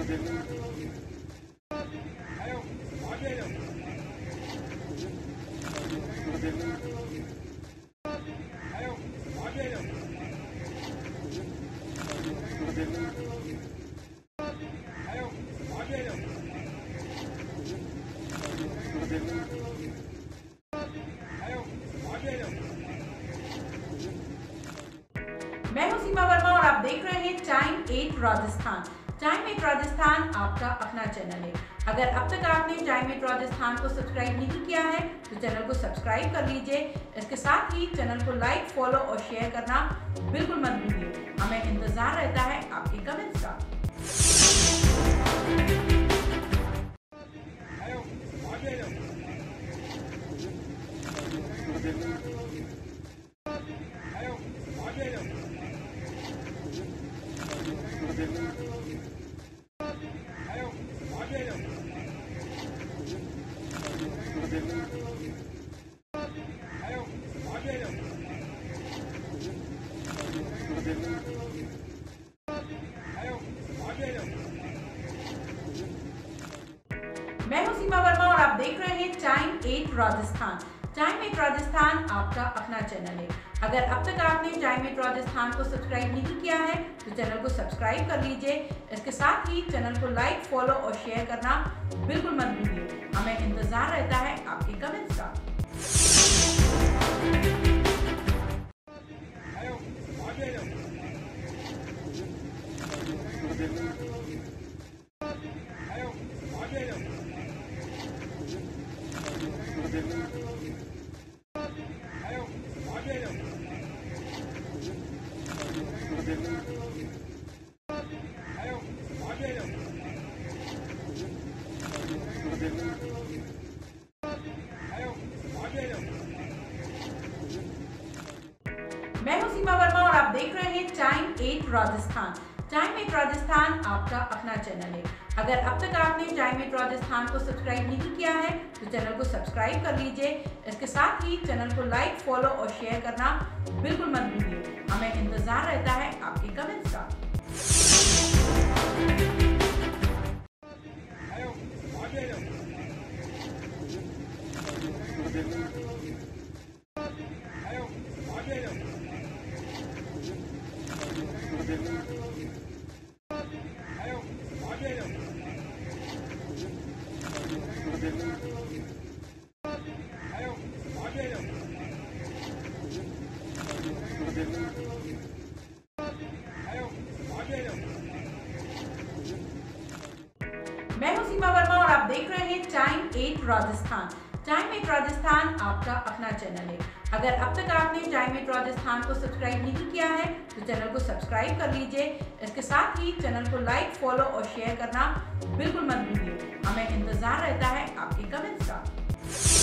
मैं हूं सीमा वर्मा और आप देख रहे हैं टाइम 8 राजस्थान। टाइम 8 राजस्थान आपका अपना चैनल है। अगर अब तक आपने टाइम 8 राजस्थान को सब्सक्राइब नहीं किया है तो चैनल को सब्सक्राइब कर लीजिए। इसके साथ ही चैनल को लाइक, फॉलो और शेयर करना बिल्कुल मत भूलिए। हमें इंतजार रहता है आपके कमेंट्स का। मैं हूं सीमा वर्मा और आप देख रहे हैं टाइम 8 राजस्थान। टाइम 8 राजस्थान आपका अपना चैनल है। अगर अब तक आपने टाइम 8 राजस्थान को सब्सक्राइब नहीं किया है तो चैनल को सब्सक्राइब कर लीजिए। इसके साथ ही चैनल को लाइक, फॉलो और शेयर करना बिल्कुल मत भूलिए। हमें इंतजार रहता है आपके कमेंट्स का। मैं हूं सीमा वर्मा और आप देख रहे हैं टाइम 8 राजस्थान। टाइम 8 राजस्थान आपका अपना चैनल है। अगर अब तक आपने टाइम 8 राजस्थान को सब्सक्राइब नहीं किया है तो चैनल को सब्सक्राइब कर लीजिए। इसके साथ ही चैनल को लाइक, फॉलो और शेयर करना बिल्कुल मत भूलिए। हमें इंतजार रहता है आपके कमेंट्स का। मैं हूं सीमा वर्मा और आप देख रहे हैं टाइम 8 राजस्थान। टाइम 8 राजस्थान आपका अपना चैनल है। अगर अब तक आपने टाइम 8 राजस्थान को सब्सक्राइब नहीं किया है तो चैनल को सब्सक्राइब कर लीजिए। इसके साथ ही चैनल को लाइक, फॉलो और शेयर करना बिल्कुल मत भूलिए। हमें इंतजार रहता है आपके कमेंट्स का।